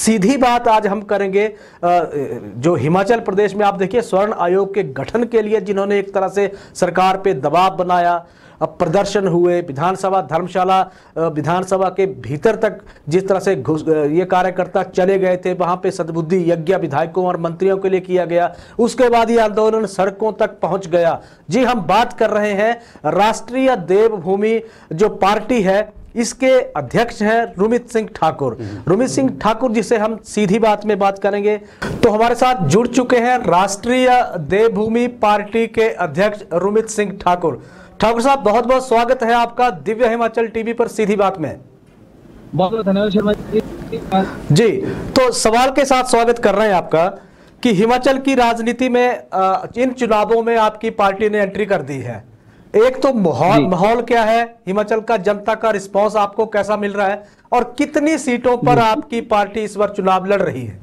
सीधी बात आज हम करेंगे जो हिमाचल प्रदेश में आप देखिए स्वर्ण आयोग के गठन के लिए जिन्होंने एक तरह से सरकार पे दबाव बनाया, अब प्रदर्शन हुए, विधानसभा धर्मशाला विधानसभा के भीतर तक जिस तरह से ये कार्यकर्ता चले गए थे, वहां पे सद्बुद्धि यज्ञ विधायकों और मंत्रियों के लिए किया गया। उसके बाद ये आंदोलन सड़कों तक पहुंच गया। जी, हम बात कर रहे हैं राष्ट्रीय देवभूमि जो पार्टी है, इसके अध्यक्ष हैं रुमित सिंह ठाकुर। रुमित सिंह ठाकुर जिसे हम सीधी बात में बात करेंगे, तो हमारे साथ जुड़ चुके हैं राष्ट्रीय देवभूमि पार्टी के अध्यक्ष रुमित सिंह ठाकुर। ठाकुर साहब, बहुत बहुत स्वागत है आपका दिव्य हिमाचल टीवी पर सीधी बात में। बहुत बहुत धन्यवाद शर्मा जी। तो सवाल के साथ स्वागत कर रहे हैं आपका कि हिमाचल की राजनीति में इन चुनावों में आपकी पार्टी ने एंट्री कर दी है। एक तो माहौल क्या है, हिमाचल का जनता का रिस्पांस आपको कैसा मिल रहा है, और कितनी सीटों पर आपकी पार्टी इस बार चुनाव लड़ रही है?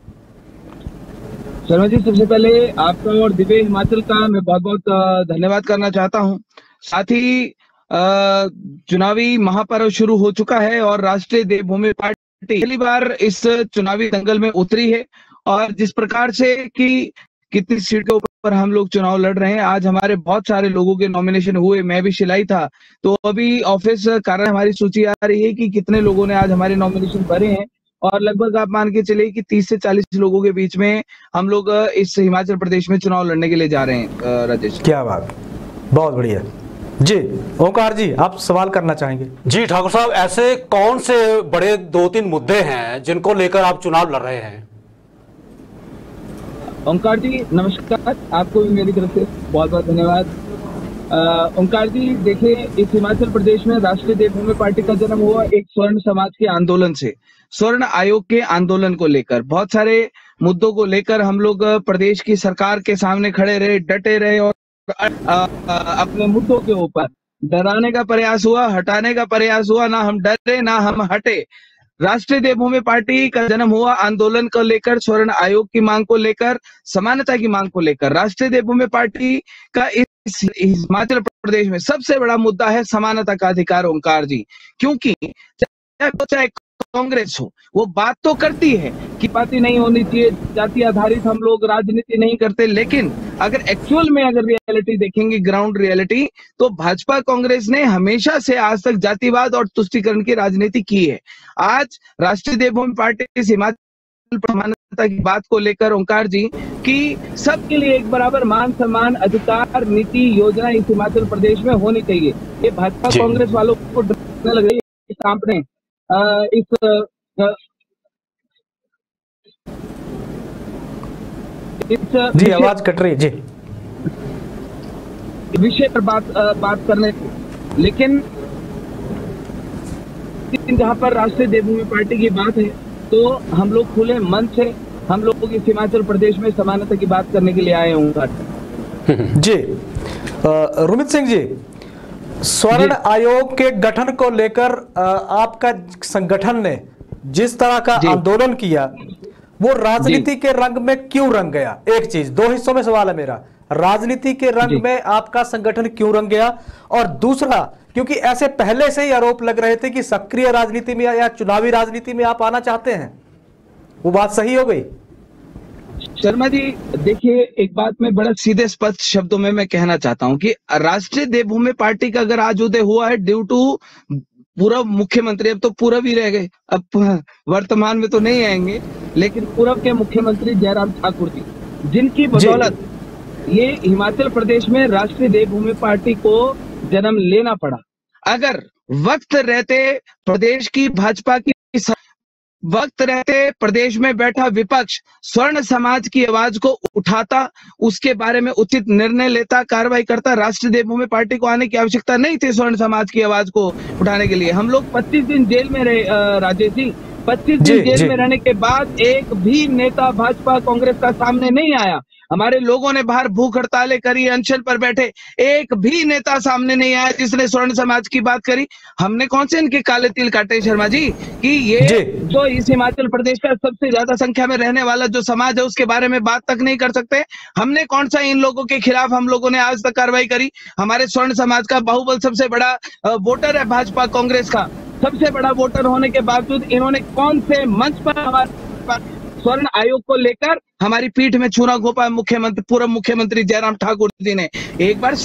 शर्मा जी, सबसे पहले आपका और दिव्य हिमाचल का मैं बहुत बहुत धन्यवाद करना चाहता हूं। साथ ही चुनावी महापर्व शुरू हो चुका है और राष्ट्रीय देवभूमि पार्टी पहली बार इस चुनावी दंगल में उतरी है। और जिस प्रकार से कि कितनी सीटों पर हम लोग चुनाव लड़ रहे हैं, आज हमारे बहुत सारे लोगों के नॉमिनेशन हुए, मैं भी शिलाई था, तो अभी ऑफिस कारण हमारी सूची आ रही है कि कितने लोगों ने आज हमारे नॉमिनेशन भरे हैं। और लगभग आप मान के चलिए कि 30 से 40 लोगों के बीच में हम लोग इस हिमाचल प्रदेश में चुनाव लड़ने के लिए जा रहे हैं। राजेश, क्या बात, बहुत बढ़िया। जी ओंकार जी, आप सवाल करना चाहेंगे? जी ठाकुर साहब, ऐसे कौन से बड़े 2-3 मुद्दे हैं जिनको लेकर आप चुनाव लड़ रहे हैं? ओंकार जी नमस्कार, आपको भी मेरी तरफ से बहुत बहुत धन्यवाद। ओंकार जी, देखिए, इस हिमाचल प्रदेश में राष्ट्रीय देवभूमि पार्टी का जन्म हुआ एक स्वर्ण समाज के आंदोलन से। स्वर्ण आयोग के आंदोलन को लेकर बहुत सारे मुद्दों को लेकर हम लोग प्रदेश की सरकार के सामने खड़े रहे, डटे रहे और अपने मुद्दों के ऊपर डराने का प्रयास हुआ, हटाने का प्रयास हुआ। ना हम डरे ना हम हटे। राष्ट्रीय देवभूमि पार्टी का जन्म हुआ आंदोलन को लेकर, स्वर्ण आयोग की मांग को लेकर, समानता की मांग को लेकर। राष्ट्रीय देवभूमि पार्टी का इस हिमाचल प्रदेश में सबसे बड़ा मुद्दा है समानता का अधिकार, ओंकार जी। क्योंकि चाहे कांग्रेस हो, वो बात तो करती है कि पार्टी नहीं होनी चाहिए, जाति आधारित हम लोग राजनीति नहीं करते, लेकिन अगर एक्चुअल में अगर रियलिटी देखेंगे, ग्राउंड रियलिटी, तो भाजपा कांग्रेस ने हमेशा से आज तक जातिवाद और तुष्टीकरण की राजनीति की है। आज राष्ट्रीय देवभूमि पार्टी इस हिमाचल समानता की बात को लेकर, ओंकार जी, कि सबके लिए एक बराबर मान सम्मान अधिकार नीति योजना इस हिमाचल प्रदेश में होनी चाहिए। ये भाजपा कांग्रेस वालों को डर लग रही है सामने इस जी आवाज कट रही है जी, विषय पर बात करने को। लेकिन जहां पर राष्ट्रीय देवभूमि पार्टी की बात है, तो हम लोग खुले मन से हम लोग इस हिमाचल प्रदेश में समानता की बात करने के लिए आए हूँ। जी रुमित सिंह जी, स्वर्ण आयोग के गठन को लेकर आपका संगठन ने जिस तरह का आंदोलन किया, वो राजनीति के रंग में क्यों रंग गया? एक चीज, 2 हिस्सों में सवाल है मेरा। राजनीति के रंग में आपका संगठन क्यों रंग गया? और दूसरा, क्योंकि ऐसे पहले से ही आरोप लग रहे थे कि सक्रिय राजनीति में या चुनावी राजनीति में आप आना चाहते हैं, वो बात सही हो गई? शर्मा जी, देखिए, एक बात मैं बड़ा सीधे स्पष्ट शब्दों में मैं कहना चाहता हूं कि राष्ट्रीय देवभूमि पार्टी का अगर आज उदय हुआ है ड्यू टू पूर्व मुख्यमंत्री, अब तो पूर्व ही रह गए, अब वर्तमान में तो नहीं आएंगे, लेकिन पूर्व के मुख्यमंत्री जयराम ठाकुर जी, जिनकी बदौलत ये हिमाचल प्रदेश में राष्ट्रीय देवभूमि पार्टी को जन्म लेना पड़ा। अगर वक्त रहते प्रदेश की भाजपा की वक्त रहते प्रदेश में बैठा विपक्ष स्वर्ण समाज की आवाज को उठाता, उसके बारे में उचित निर्णय लेता, कार्रवाई करता, राष्ट्रीय देवभूमि पार्टी को आने की आवश्यकता नहीं थी स्वर्ण समाज की आवाज को उठाने के लिए। हम लोग 25 दिन जेल में रहे राजेश जी, 25 दिन जेल में रहने के बाद एक भी नेता भाजपा कांग्रेस का सामने नहीं आया। हमारे लोगों ने बाहर भूख हड़तालें करी, अनशन पर बैठे, एक भी नेता सामने नहीं आया जिसने स्वर्ण समाज की बात करी। हमने कौन से इनके काले तिल काटे शर्मा जी, कि ये जो इस हिमाचल प्रदेश का सबसे ज्यादा संख्या में रहने वाला जो समाज है उसके बारे में बात तक नहीं कर सकते? हमने कौन सा इन लोगों के खिलाफ हम लोगों ने आज तक कार्रवाई करी? हमारे स्वर्ण समाज का बाहुबल सबसे बड़ा वोटर है भाजपा कांग्रेस का, सबसे बड़ा वोटर होने के बावजूद इन्होंने कौन से मंच पर भाजपा स्वर्ण आयोग को लेकर हमारी पीठ में छुरा घोंपा पूर्व मुख्यमंत्री जयराम ठाकुर जी ने। एक बार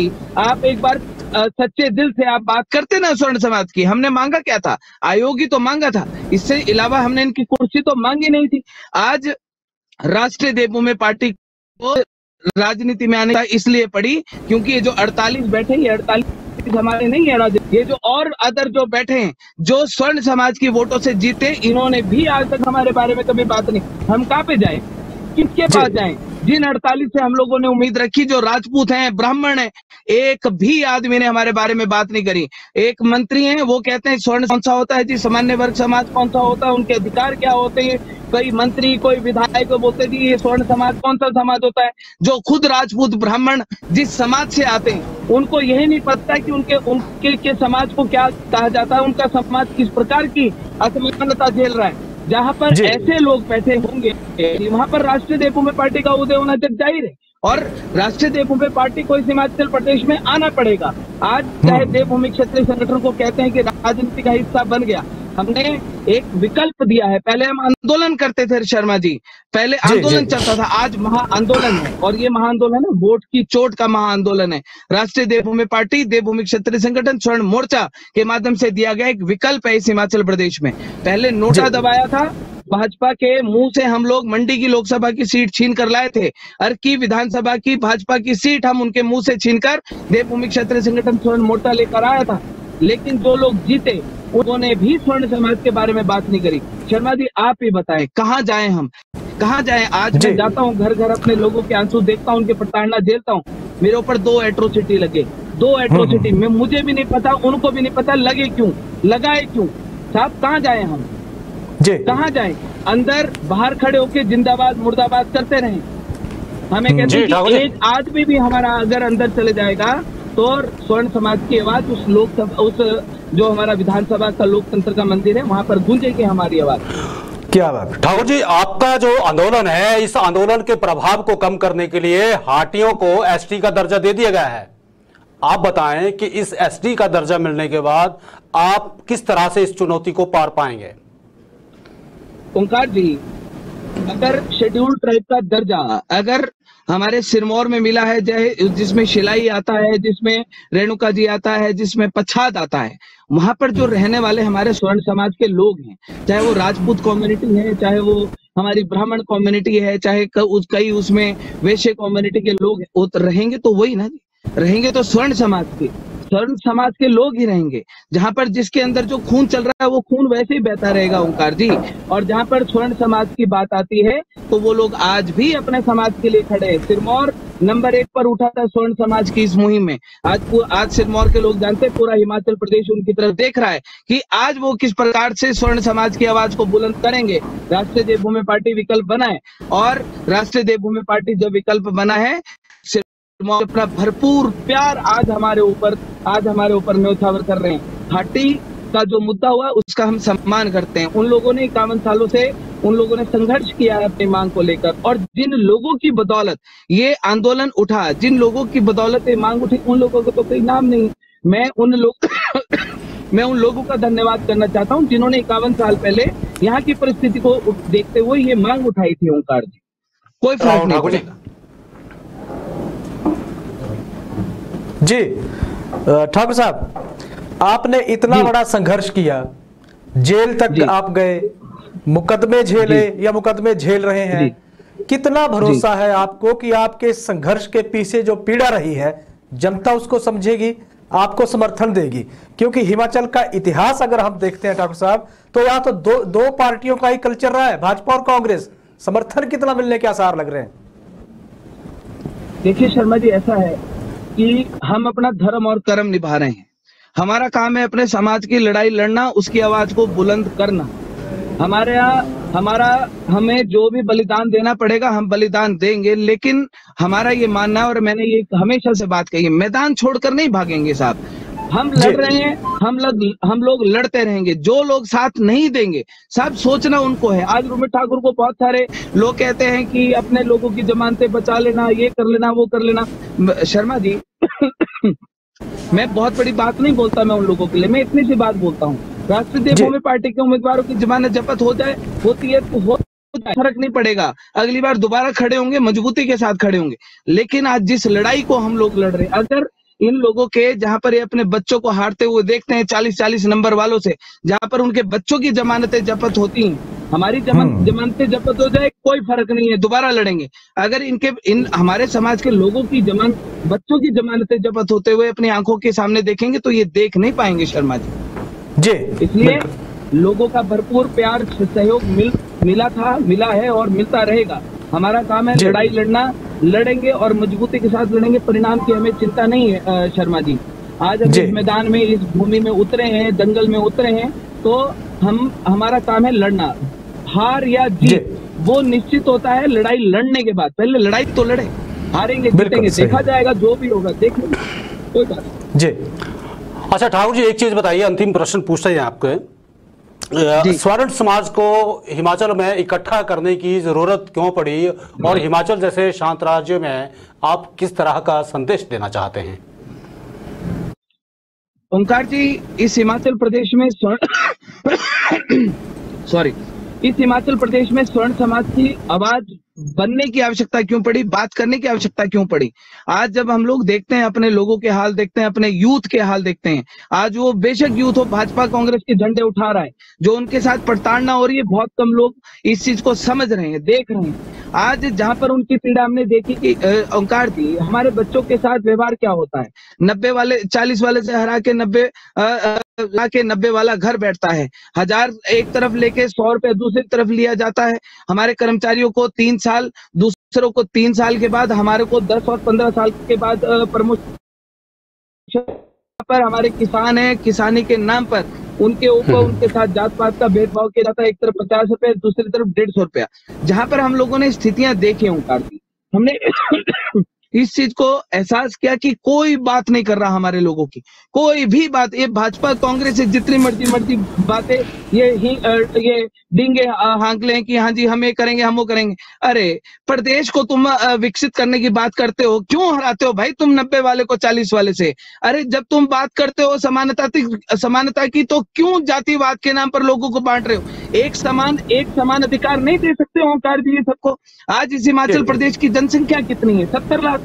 सच्चे दिल से आप बात करते ना स्वर्ण समाज की। हमने मांगा क्या था? आयोग ही तो मांगा था, इससे अलावा हमने इनकी कुर्सी तो मांगी नहीं थी। आज राष्ट्रीय देवभूमि पार्टी को राजनीति में आने का इसलिए पड़ी क्योंकि ये जो 48 बैठे, ये 48 हमारे नहीं है राजनीति। ये जो और अदर जो बैठे हैं, जो स्वर्ण समाज की वोटों से जीते, इन्होंने भी आज तक हमारे बारे में कभी बात नहीं। हम कहाँ पे जाए, किसके पास जाएं? जिन 48 से हम लोगों ने उम्मीद रखी, जो राजपूत हैं, ब्राह्मण हैं, एक भी आदमी ने हमारे बारे में बात नहीं करी। एक मंत्री हैं, वो कहते हैं स्वर्ण कौन सा होता है जी, सामान्य वर्ग समाज कौन सा होता है, उनके अधिकार क्या होते हैं। कोई मंत्री, कोई विधायक बोलते जी ये स्वर्ण समाज कौन सा समाज होता है। जो खुद राजपूत ब्राह्मण जिस समाज से आते हैं, उनको यही नहीं पता कि उनके समाज को क्या कहा जाता है, उनका समाज किस प्रकार की असमानता झेल रहा है। जहां पर ऐसे लोग बैठे होंगे, वहां पर राष्ट्रीय देवभूमि पार्टी का उदय होना जग जाहिर है। और राष्ट्रीय देवभूमि पार्टी को हिमाचल प्रदेश में आना पड़ेगा। आज चाहे देवभूमि क्षेत्रीय संगठन को कहते हैं कि राजनीति का हिस्सा बन गया, हमने एक विकल्प दिया है। पहले हम आंदोलन करते थे शर्मा जी, पहले आंदोलन चलता था, आज महाआंदोलन है। और ये महाआंदोलन है, वोट की चोट का महाआंदोलन है। राष्ट्रीय देवभूमि पार्टी, देवभूमि क्षेत्रीय संगठन, स्वर्ण मोर्चा के माध्यम से दिया गया एक विकल्प है इस हिमाचल प्रदेश में। पहले नोटा दबाया था, भाजपा के मुंह से हम लोग मंडी की लोकसभा की सीट छीन कर लाए थे। अर्की विधानसभा की भाजपा की सीट हम उनके मुंह से छीनकर देवभूमि क्षेत्रीय संगठन स्वर्ण मोर्चा लेकर आया था। लेकिन जो लोग जीते, उन्होंने भी स्वर्ण समाज के बारे में बात नहीं करी। शर्मा जी, आप ही बताएं, कहाँ जाएं हम, कहाँ जाएं? आज मैं जाता हूँ घर घर, अपने लोगों के आंसू देखता हूँ, उनके प्रताड़ना झेलता हूँ। मेरे ऊपर 2 एट्रोसिटी लगे, 2 एट्रोसिटी में मुझे भी नहीं पता, उनको भी नहीं पता लगे क्यों, लगाए क्यों। साहब, कहाँ जाएं हम, कहाँ जाएं? अंदर बाहर खड़े होके जिंदाबाद मुर्दाबाद करते रहे। हमें कहते हैं कि एक आदमी भी हमारा अगर अंदर चले जाएगा तो स्वर्ण समाज की आवाज उस लोकसभा, उस जो हमारा विधानसभा का लोकतंत्र का मंदिर है, वहां पर गूंजेगी हमारी आवाज। क्या बात ठाकुर जी, आपका जो आंदोलन है, इस आंदोलन के प्रभाव को कम करने के लिए हाटियों को एसटी का दर्जा दे दिया गया है। आप बताएं कि इस एसटी का दर्जा मिलने के बाद आप किस तरह से इस चुनौती को पार पाएंगे? ओंकार जी, अगर शेड्यूल्ड ट्राइब का दर्जा अगर हमारे सिरमौर में मिला है, जिसमें शिलाई आता है, जिसमें रेणुका जी आता है, जिसमें पच्छाद आता है, वहां पर जो रहने वाले हमारे स्वर्ण समाज के लोग हैं, चाहे वो राजपूत कम्युनिटी है, चाहे वो हमारी ब्राह्मण कम्युनिटी है, चाहे कई उसमें वैश्य कम्युनिटी के लोग वो तो रहेंगे, तो वही ना रहेंगे, तो स्वर्ण समाज के लोग ही रहेंगे। जहां पर जिसके अंदर जो खून चल रहा है, वो खून वैसे ही बहता रहेगा ओंकार जी। और जहां पर स्वर्ण समाज की बात आती है, तो वो लोग आज भी अपने समाज के लिए खड़े हैं। सिरमौर नंबर 1 पर उठा था स्वर्ण समाज की इस मुहिम में। आज सिरमौर के लोग जानते हैं, पूरा हिमाचल प्रदेश उनकी तरफ देख रहा है कि आज वो किस प्रकार से स्वर्ण समाज की आवाज को बुलंद करेंगे। राष्ट्रीय देवभूमि पार्टी विकल्प बना है, और राष्ट्रीय देवभूमि पार्टी जब विकल्प बना है, अपना भरपूर प्यार आज हमारे ऊपर न्योछावर कर रहे हैं। घाटी का जो मुद्दा हुआ, उसका हम सम्मान करते हैं। उन लोगों ने 51 सालों से उन लोगों ने संघर्ष किया है अपनी मांग को लेकर, और जिन लोगों की बदौलत ये आंदोलन उठा, जिन लोगों की बदौलत ये मांग उठी, उन लोगों को तो कोई नाम नहीं। मैं उन लोगों का धन्यवाद करना चाहता हूं जिन्होंने 51 साल पहले यहाँ की परिस्थिति को देखते हुए ये मांग उठाई थी। ओंकार जी, कोई फर्क नहीं पड़ेगा। जी ठाकुर साहब, आपने इतना बड़ा संघर्ष किया, जेल तक आप गए, मुकदमे झेले या मुकदमे झेल रहे हैं, कितना भरोसा है आपको कि आपके संघर्ष के पीछे जो पीड़ा रही है, जनता उसको समझेगी, आपको समर्थन देगी? क्योंकि हिमाचल का इतिहास अगर हम देखते हैं ठाकुर साहब, तो यहाँ तो दो पार्टियों का ही कल्चर रहा है, भाजपा और कांग्रेस। समर्थन कितना मिलने के आसार लग रहे हैं? देखिए शर्मा जी, ऐसा है कि हम अपना धर्म और कर्म निभा रहे हैं। हमारा काम है अपने समाज की लड़ाई लड़ना, उसकी आवाज को बुलंद करना। हमें जो भी बलिदान देना पड़ेगा, हम बलिदान देंगे। लेकिन हमारा ये मानना है, और मैंने ये हमेशा से बात कही है, मैदान छोड़कर नहीं भागेंगे साहब। हम लड़ रहे हैं, हम लोग लड़ते रहेंगे। जो लोग साथ नहीं देंगे साहब, सोचना उनको है। आज रोमित ठाकुर को बहुत सारे लोग कहते हैं कि अपने लोगों की जमानतें बचा लेना, ये कर लेना, वो कर लेना। शर्मा जी मैं बहुत बड़ी बात नहीं बोलता मैं उन लोगों के लिए, मैं इतनी सी बात बोलता हूँ। राष्ट्रीय देवभूमि पार्टी के उम्मीदवारों की जमानत जब्त होती है तो फर्क नहीं पड़ेगा, अगली बार दोबारा खड़े होंगे, मजबूती के साथ खड़े होंगे। लेकिन आज जिस लड़ाई को हम लोग लड़ रहे हैं, अगर इन लोगों के जहां पर ये अपने बच्चों को हारते हुए देखते हैं 40-40 नंबर वालों से, जहां पर उनके बच्चों की जमानतें जब्त होती हैं, हमारी जमानतें जब्त हो जाए कोई फर्क नहीं है, दोबारा लड़ेंगे। अगर इन हमारे समाज के लोगों की बच्चों की जमानतें जब्त होते हुए अपनी आंखों के सामने देखेंगे तो ये देख नहीं पाएंगे शर्मा जी। इसलिए लोगों का भरपूर प्यार सहयोग मिला है और मिलता रहेगा। हमारा काम है लड़ाई लड़ना, लड़ेंगे और मजबूती के साथ लड़ेंगे। परिणाम की हमें चिंता नहीं है शर्मा जी। आज हम इस मैदान में, इस भूमि में उतरे हैं, दंगल में उतरे हैं, तो हमारा काम है लड़ना। हार या जीत वो निश्चित होता है लड़ाई लड़ने के बाद। पहले लड़ाई तो लड़े, हारेंगे जीतेंगे देखा जाएगा, जो भी होगा देख लेंगे, कोई बात जी। अच्छा ठाकुर जी, एक चीज बताइए, अंतिम प्रश्न पूछते हैं आपको। स्वर्ण समाज को हिमाचल में इकट्ठा करने की जरूरत क्यों पड़ी, और हिमाचल जैसे शांत राज्य में आप किस तरह का संदेश देना चाहते हैं? ओंकार जी, इस हिमाचल प्रदेश में इस हिमाचल प्रदेश में स्वर्ण समाज की आवाज बनने की आवश्यकता क्यों पड़ी, बात करने की आवश्यकता क्यों पड़ी? आज जब हम लोग देखते हैं, अपने लोगों के हाल देखते हैं, अपने यूथ के हाल देखते हैं, आज वो बेशक यूथ हो भाजपा कांग्रेस के झंडे उठा रहा है, जो उनके साथ प्रताड़ना हो रही है, बहुत कम लोग इस चीज को समझ रहे हैं, देख रहे हैं। आज जहां पर उनकी पीड़ा हमने देखी कि ओंकार जी, हमारे बच्चों के साथ व्यवहार क्या होता है। 90 वाले 40 वाले से हरा के 90 वाला घर बैठता है, 1000 एक तरफ लेके 100 रुपए दूसरी तरफ लिया जाता है। हमारे कर्मचारियों को 3 साल, दूसरों को 3 साल के बाद, हमारे को 10 और 15 साल के बाद प्रमोशन पर हमारे किसान हैं, किसानी के नाम पर उनके ऊपर उनके साथ जात पात का भेदभाव किया जाता है। एक तरफ 50 रुपए, दूसरी तरफ 150 रुपया। जहां पर हम लोगों ने स्थितियां देखी ओंकार जी, हमने इस चीज को एहसास किया कि कोई बात नहीं कर रहा हमारे लोगों की, कोई भी बात। ये भाजपा कांग्रेस से जितनी मर्जी बातें ये डींगे हाँक लें कि हाँ जी हम ये करेंगे, हम वो करेंगे। अरे प्रदेश को तुम विकसित करने की बात करते हो, क्यों हराते हो भाई तुम 90 वाले को 40 वाले से? अरे जब तुम बात करते हो समानता की, तो क्यों जातिवाद के नाम पर लोगों को बांट रहे हो? एक समान अधिकार नहीं दे सकते ओंकार जी सबको? आज इस हिमाचल प्रदेश की जनसंख्या कितनी है? 70 लाख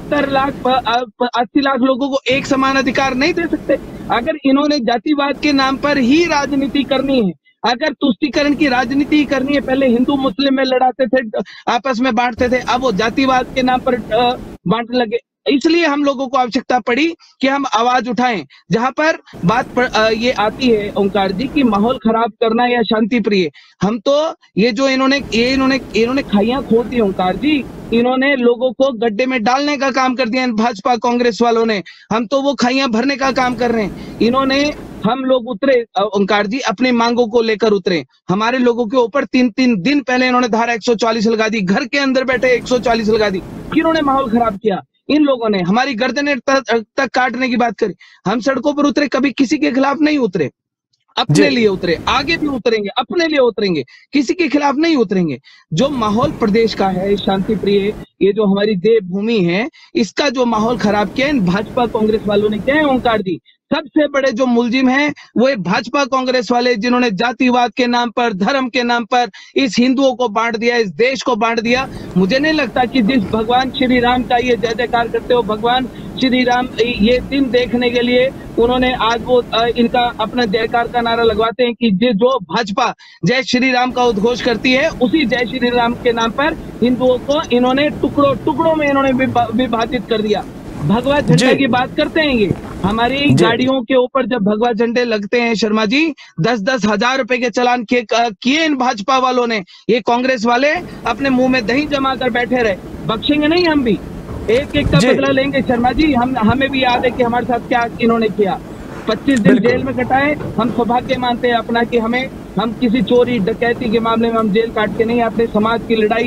80 लाख लोगों को एक समान अधिकार नहीं दे सकते। अगर इन्होंने जातिवाद के नाम पर ही राजनीति करनी है, अगर तुष्टीकरण की राजनीति करनी है, पहले हिंदू मुस्लिम में लड़ाते थे, आपस में बांटते थे, अब वो जातिवाद के नाम पर बांटने लगे। इसलिए हम लोगों को आवश्यकता पड़ी कि हम आवाज उठाएं। जहां पर बात ये आती है ओंकार जी की माहौल खराब करना या शांति प्रिय, हम तो ये जो इन्होंने खाइयां खोद दी ओंकार जी, इन्होंने लोगों को गड्ढे में डालने का काम कर दिया भाजपा कांग्रेस वालों ने। हम तो वो खाइयां भरने का काम कर रहे हैं। हम लोग उतरे ओंकार जी, अपनी मांगों को लेकर उतरे। हमारे लोगों के ऊपर 3 दिन पहले इन्होंने धारा 144 लगा दी, घर के अंदर बैठे 144 लगा दी। किन्होंने माहौल खराब किया? इन लोगों ने हमारी गर्दनें तक काटने की बात करी। हम सड़कों पर उतरे, कभी किसी के खिलाफ नहीं उतरे, अपने लिए उतरे, आगे भी उतरेंगे, अपने लिए उतरेंगे, किसी के खिलाफ नहीं उतरेंगे। जो माहौल प्रदेश का है शांति प्रिय, ये जो हमारी देवभूमि है, इसका जो माहौल खराब किया इन भाजपा कांग्रेस वालों ने किया है ओंकार जी। सबसे बड़े जो मुलजिम हैं वो भाजपा कांग्रेस वाले, जिन्होंने जातिवाद के नाम पर, धर्म के नाम पर इस हिंदुओं को बांट दिया, इस देश को बांट दिया। मुझे नहीं लगता कि जिस भगवान श्री राम का ये जय जयकार करते हो, भगवान श्री राम ये दिन देखने के लिए उन्होंने आज वो इनका अपना जयकार का नारा लगवाते हैं कि जो भाजपा जय श्री राम का उद्घोष करती है, उसी जय श्री राम के नाम पर हिंदुओं को इन्होंने टुकड़ों में इन्होंने विभाजित कर दिया। भगवा झंडे की बात करते हैं ये, हमारी गाड़ियों के ऊपर जब भगवा झंडे लगते हैं शर्मा जी, 10-10 हजार रुपए के चालान किए इन भाजपा वालों ने। ये कांग्रेस वाले अपने मुंह में दही जमा कर बैठे रहे, बख्शेंगे नहीं, हम भी एक का बदला लेंगे शर्मा जी। हमें भी याद है कि हमारे साथ क्या इन्होंने किया। 25 दिन जेल में कटाए। हम सौभाग्य मानते हैं अपना कि हम किसी चोरी डकैती के मामले में हम जेल काट के नहीं, अपने समाज की लड़ाई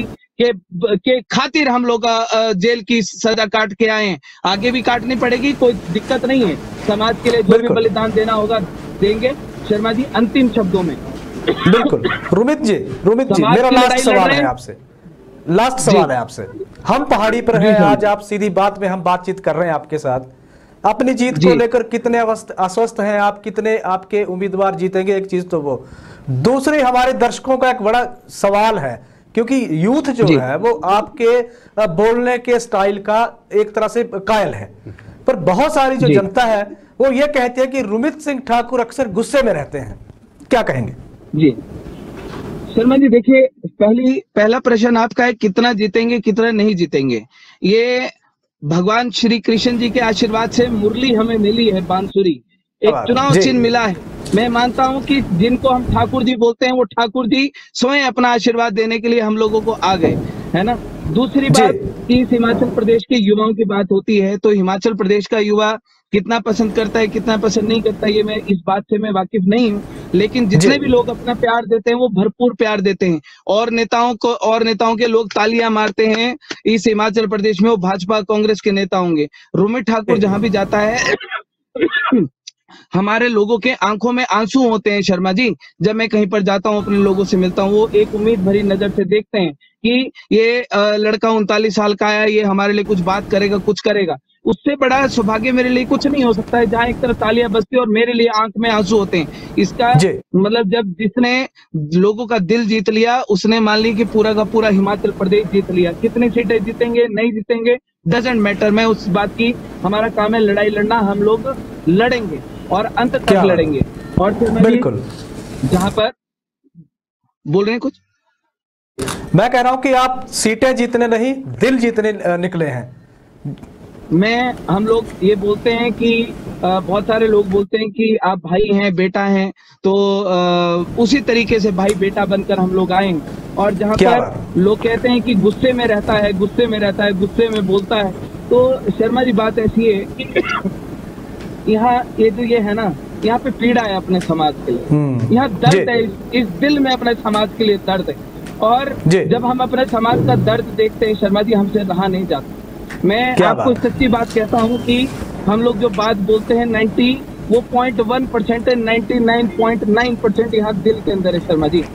के खातिर हम लोग जेल की सजा काट के आए हैं, आगे भी काटनी पड़ेगी, कोई दिक्कत नहीं है। समाज के लिए जो भी बलिदान देना होगा देंगे शर्मा जी। अंतिम शब्दों में बिल्कुल रुमित जी मेरा लास्ट सवाल है आपसे। हम पहाड़ी पर हैं, आज आप सीधी बात में हम बातचीत कर रहे हैं आपके साथ। अपनी जीत को लेकर कितने आश्वस्त हैं आप? कितने आपके उम्मीदवार जीतेंगे? एक चीज तो वो दूसरी हमारे दर्शकों का एक बड़ा सवाल है, क्योंकि यूथ जो है वो आपके बोलने के स्टाइल का एक तरह से कायल है, पर बहुत सारी जो जनता है वो ये कहती है कि रुमित सिंह ठाकुर अक्सर गुस्से में रहते हैं। क्या कहेंगे? जी शर्मा जी, देखिए पहला प्रश्न आपका है कितना जीतेंगे कितना नहीं जीतेंगे। ये भगवान श्री कृष्ण जी के आशीर्वाद से मुरली हमें मिली है, बांसुरी, एक चुनाव चिन्ह मिला है। मैं मानता हूं कि जिनको हम ठाकुर जी बोलते हैं वो ठाकुर जी स्वयं अपना आशीर्वाद देने के लिए हम लोगों को आ गए, है ना। दूसरी बात, इस हिमाचल प्रदेश के युवाओं की बात होती है तो हिमाचल प्रदेश का युवा कितना पसंद करता है कितना पसंद नहीं करता, ये मैं इस बात से मैं वाकिफ नहीं हूँ, लेकिन जितने भी लोग अपना प्यार देते हैं वो भरपूर प्यार देते हैं। और नेताओं के लोग तालियां मारते हैं इस हिमाचल प्रदेश में, वो भाजपा कांग्रेस के नेता होंगे। रुमित ठाकुर जहां भी जाता है हमारे लोगों के आंखों में आंसू होते हैं शर्मा जी। जब मैं कहीं पर जाता हूं, अपने लोगों से मिलता हूं, वो एक उम्मीद भरी नजर से देखते हैं कि ये लड़का 39 साल का आया, ये हमारे लिए कुछ बात करेगा, कुछ करेगा। उससे बड़ा सौभाग्य मेरे लिए कुछ नहीं हो सकता है, जहां एक तरफ तालियां बजती है और मेरे लिए आंख में आंसू होते हैं। इसका मतलब जब जिसने लोगों का दिल जीत लिया उसने मान ली कि पूरा का पूरा हिमाचल प्रदेश जीत लिया। कितनी सीटें जीतेंगे नहीं जीतेंगे डजंट मैटर, मैं उस बात की, हमारा काम है लड़ाई लड़ना, हम लोग लड़ेंगे और अंत तक लड़ेंगे। और फिर बिल्कुल जहां पर बोल रहे हैं कुछ, मैं कह रहा हूं कि आप सीटें जीतने नहीं दिल जीतने निकले हैं। हम लोग ये बोलते हैं कि बहुत सारे लोग बोलते हैं कि आप भाई हैं बेटा हैं, तो उसी तरीके से भाई बेटा बनकर हम लोग आएंगे। और जहां पर लोग कहते हैं कि गुस्से में रहता है, गुस्से में बोलता है, तो शर्मा जी बात ऐसी है कि यहाँ ये जो ये है ना, यहाँ पे पीड़ा है अपने समाज के लिए, यहाँ दर्द है, इस दिल में अपने समाज के लिए दर्द है। और जब हम अपने समाज का दर्द देखते हैं शर्मा जी, हमसे रहा नहीं जाता। मैं आपको सच्ची बात कहता हूँ कि हम लोग जो बात बोलते हैं 0.1% है, 99.9% यहाँ दिल के अंदर है शर्मा जी,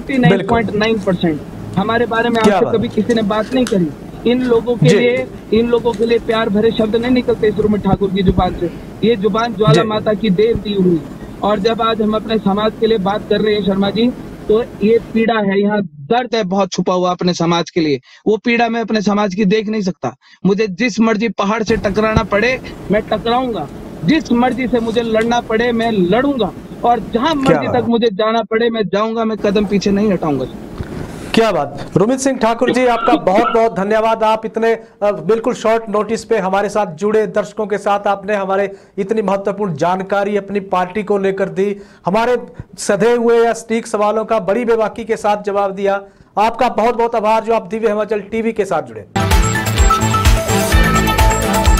99.9%। हमारे बारे में आपसे कभी किसी ने बात नहीं करी। इन लोगों के लिए प्यार भरे शब्द नहीं निकलते इस रुमित ठाकुर की जुबान से। ये जुबान ज्वाला माता की देव दी हुई। और जब आज हम अपने समाज के लिए बात कर रहे हैं शर्मा जी, तो ये पीड़ा है, यहाँ दर्द है बहुत छुपा हुआ अपने समाज के लिए। वो पीड़ा मैं अपने समाज की देख नहीं सकता। मुझे जिस मर्जी पहाड़ से टकराना पड़े मैं टकराऊंगा, जिस मर्जी से मुझे लड़ना पड़े मैं लड़ूंगा, और जहां मर्जी तक मुझे जाना पड़े मैं जाऊंगा, मैं कदम पीछे नहीं हटाऊंगा। क्या बात। रुमित सिंह ठाकुर जी, आपका बहुत बहुत धन्यवाद। आप इतने बिल्कुल शॉर्ट नोटिस पे हमारे साथ जुड़े, दर्शकों के साथ आपने हमारे इतनी महत्वपूर्ण जानकारी अपनी पार्टी को लेकर दी, हमारे सधे हुए या सटीक सवालों का बड़ी बेबाकी के साथ जवाब दिया। आपका बहुत बहुत आभार जो आप दिव्य हिमाचल टीवी के साथ जुड़े।